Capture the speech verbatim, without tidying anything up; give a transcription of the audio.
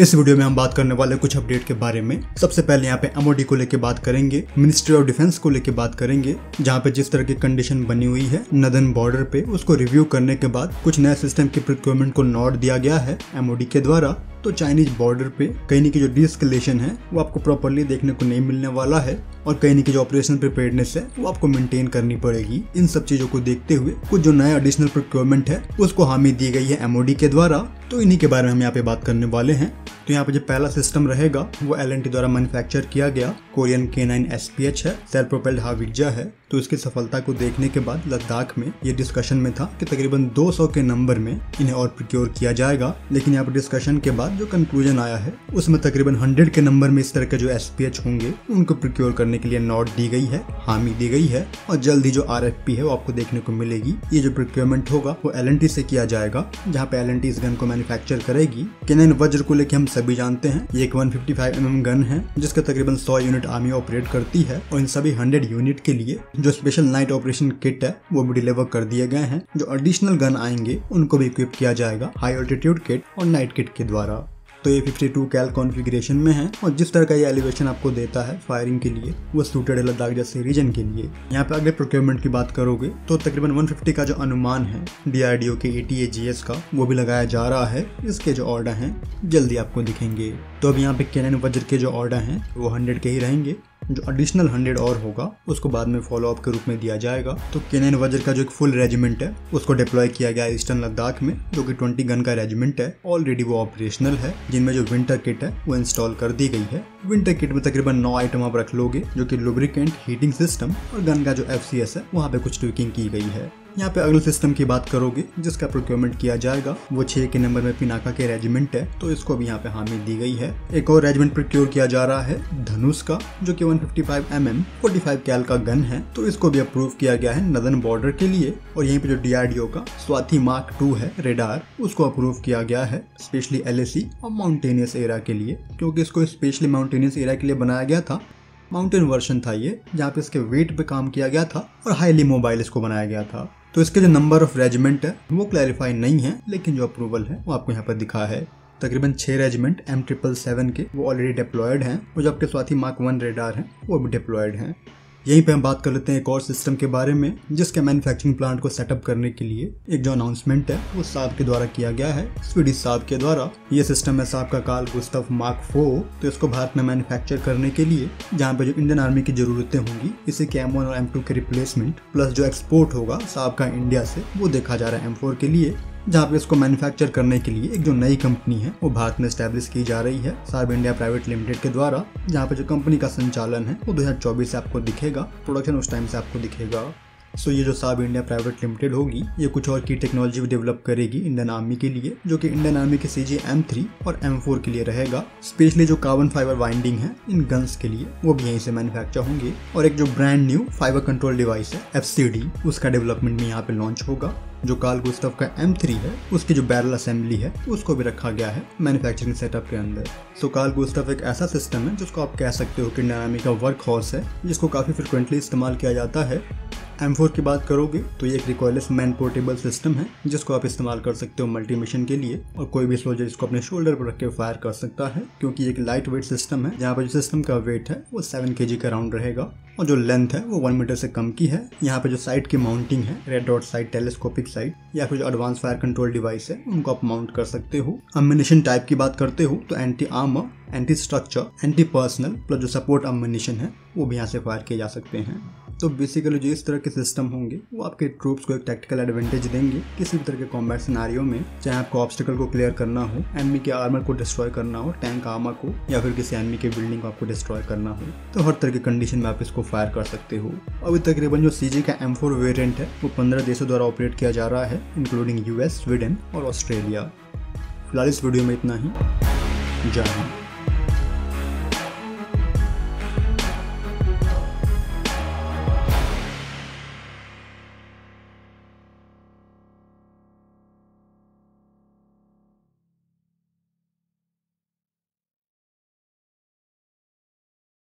इस वीडियो में हम बात करने वाले कुछ अपडेट के बारे में। सबसे पहले यहाँ पे एमओडी को लेके बात करेंगे, मिनिस्ट्री ऑफ डिफेंस को लेके बात करेंगे, जहाँ पे जिस तरह की कंडीशन बनी हुई है नदन बॉर्डर पे, उसको रिव्यू करने के बाद कुछ नए सिस्टम की प्रिक्योरमेंट को नोट दिया गया है एमओडी के द्वारा। तो चाइनीज बॉर्डर पे कहीं की जो डीएस्केलेशन है वो आपको प्रॉपर्ली देखने को नहीं मिलने वाला है और कहीं की जो ऑपरेशन प्रिपेयर्डनेस है वो आपको मेंटेन करनी पड़ेगी। इन सब चीजों को देखते हुए कुछ जो नया एडिशनल प्रिक्योरमेंट है उसको हामी दी गई है एमओडी के द्वारा। तो इन्हीं के बारे में हम यहाँ पे बात करने वाले हैं। तो यहाँ पे जो पहला सिस्टम रहेगा वो एल एन टी द्वारा मैन्युफैक्चर किया गया Korean K nine S P H है, सेल्फ प्रोपेल्ड हावित्जा है। तो इसकी सफलता को देखने के बाद लद्दाख में ये डिस्कशन में था कि तकरीबन दो सौ के नंबर में इन्हें और प्रिक्योर किया जाएगा, लेकिन यहाँ पर डिस्कशन के बाद जो कंक्लूजन आया है उसमें तकरीबन सौ के नंबर में इस तरह के जो एस पी एच होंगे उनको प्रिक्योर करने के लिए नोट दी गई है, हामी दी गई है। और जल्द ही जो आर एफ पी है वो आपको देखने को मिलेगी। ये जो प्रिक्योरमेंट होगा वो एल एन टी से किया जाएगा, जहाँ पे एल एन टी इस गन को मैन्युफैक्चर करेगी। के नाइन वज्र को लेकर हम सभी जानते हैं ये एक एक सौ पचपन एम एम गन है जिसका तकरीबन सौ यूनिट आर्मी ऑपरेट करती है और इन सभी सौ यूनिट के लिए जो स्पेशल नाइट ऑपरेशन किट है वो भी डिलीवर कर दिए गए हैं। जो एडिशनल गन आएंगे उनको भी इक्विप किया जाएगा हाई ऑल्टीट्यूड किट और नाइट किट के द्वारा। तो ये बावन कैल कॉन्फ़िगरेशन में है और जिस तरह का ये एलिवेशन आपको देता है फायरिंग के लिए वो सूटेड है लद्दाख जैसे रीजन के लिए। यहाँ पे अगले प्रोक्योरमेंट की बात करोगे तो तकरीबन एक सौ पचास का जो अनुमान है डी आर डी ओ के A T A G S का वो भी लगाया जा रहा है। इसके जो ऑर्डर हैं जल्दी आपको दिखेंगे। तो अब यहाँ पे के नाइन वज्र के जो ऑर्डर हैं वो सौ के ही रहेंगे। जो एडिशनल सौ और होगा उसको बाद में फॉलो अप के रूप में दिया जाएगा। तो के नाइन वज्र का जो एक फुल रेजिमेंट है उसको डिप्लॉय किया गया है ईस्टर्न लद्दाख में, जो कि बीस गन का रेजिमेंट है। ऑलरेडी वो ऑपरेशनल है, जिनमें जो विंटर किट है वो इंस्टॉल कर दी गई है। विंटर किट में तकरीबन नौ आइटम आप रख लोगे, जो कि लुब्रिकेंट, हीटिंग सिस्टम और गन का जो एफ सी एस है वहाँ पे कुछ ट्विकिंग की गई है। यहाँ पे अगले सिस्टम की बात करोगे जिसका प्रोक्योरमेंट किया जाएगा वो छह के नंबर में पिनाका के रेजिमेंट है, तो इसको भी यहाँ पे हामी दी गई है। एक और रेजिमेंट प्रोक्योर किया जा रहा है धनुष का, जो कि एक सौ पचपन एम एम पैंतालीस कैल का गन है। तो इसको भी अप्रूव किया गया है नदन बॉर्डर के लिए। और यहीं पे जो डी आर डी ओ का स्वाति मार्क टू है रेडार, उसको अप्रूव किया गया है स्पेशली एल ए सी और माउंटेनियस एरिया के लिए, क्योंकि इसको स्पेशली माउंटेनियस एरिया के लिए बनाया गया था। माउंटेन वर्जन था ये, जहाँ पे इसके वेट पे काम किया गया था और हाईली मोबाइल इसको बनाया गया था। तो इसके जो नंबर ऑफ रेजिमेंट है वो क्लैरिफाई नहीं है, लेकिन जो अप्रूवल है वो आपको यहाँ पर दिखा है। तकरीबन छह रेजिमेंट एम ट्रिपल सेवन के वो ऑलरेडी डिप्लॉयड हैं और जो आपके स्वाति मार्क वन रेडार हैं वो भी डिप्लॉयड हैं। यहीं पे हम बात कर लेते हैं एक और सिस्टम के बारे में जिसके मैन्युफैक्चरिंग प्लांट को सेटअप करने के लिए एक जो अनाउंसमेंट है वो साब के द्वारा किया गया है, स्वीडिश साब के द्वारा। ये सिस्टम है साब का कार्ल गुस्ताफ मार्क फोर। तो इसको भारत में मैन्युफैक्चर करने के लिए जहाँ पे जो इंडियन आर्मी की जरूरतें होंगी, इसे के एम वन और एम टू के रिप्लेसमेंट प्लस जो एक्सपोर्ट होगा साब का इंडिया से वो देखा जा रहा है एम फोर के लिए। जहाँ पे इसको मैन्युफैक्चर करने के लिए एक जो नई कंपनी है वो भारत में एस्टैब्लिश की जा रही है साब इंडिया प्राइवेट लिमिटेड के द्वारा, जहाँ पे जो कंपनी का संचालन है वो दो हज़ार चौबीस से आपको दिखेगा, प्रोडक्शन उस टाइम से आपको दिखेगा। सो ये जो साब इंडिया प्राइवेट लिमिटेड होगी ये कुछ और की टेक्नोलॉजी भी डेवलप करेगी इंडियन आर्मी के लिए, जो कि इंडियन आर्मी के सी जी एम थ्री और एम फोर के लिए रहेगा। स्पेशली जो कार्बन फाइबर वाइंडिंग है इन गन्स के लिए वो भी यहीं से मैन्युफैक्चर होंगे। और एक जो brand new fiber control device है एफ सी डी, उसका डेवलपमेंट भी यहाँ पे लॉन्च होगा। जो कार्ल गुस्ताफ का एम थ्री है उसकी जो बैरल असेंबली है उसको भी रखा गया है मैन्युफैक्चरिंग सेटअप के अंदर। सो कार्ल गुस्ताफ एक ऐसा सिस्टम है जिसको आप कह सकते हो कि इंडियन आर्मी का वर्क हॉर्स है, जिसको काफी फ्रिक्वेंटली इस्तेमाल किया जाता है। एम फोर की बात करोगे तो ये एक रिकॉयलेस मैन पोर्टेबल सिस्टम है जिसको आप इस्तेमाल कर सकते हो मल्टी मिशन के लिए, और कोई भी सोल्जर इसको अपने शोल्डर पर रख के फायर कर सकता है, क्योंकि एक लाइट वेट सिस्टम है जहाँ पर जो सिस्टम का वेट है वो सेवन के जी का राउंड रहेगा और जो लेंथ है वो वन मीटर से कम की है। यहाँ पे जो साइड की माउंटिंग है, red dot sight, telescopic sight या फिर जो एडवांस फायर कंट्रोल डिवाइस है उनको आप माउंट कर सकते हो। अम्युनिशन टाइप की बात करते हो तो anti armour, anti structure, anti personnel plus जो सपोर्ट अम्युनिशन है वो भी यहाँ से फायर किए जा सकते हैं। तो बेसिकली जो इस तरह के सिस्टम होंगे वो आपके ट्रूप्स को एक टैक्टिकल एडवांटेज देंगे किसी भी तरह के कॉम्बैट सिनारियो में, चाहे आपको ऑब्स्टिकल को क्लियर करना हो, एनिमी के आर्मर को डिस्ट्रॉय करना हो, टैंक आर्मर को, या फिर किसी एनिमी के बिल्डिंग को आपको डिस्ट्रॉय करना हो। तो हर तरह की कंडीशन में आप इसको फायर कर सकते हो। अभी तकरीबन जो सीजी का एम फोर वेरिएंट है वो पंद्रह देशों द्वारा ऑपरेट किया जा रहा है, इंक्लूडिंग यूएस, स्वीडन और ऑस्ट्रेलिया। फिलहाल इस वीडियो में इतना ही। जय हिंद।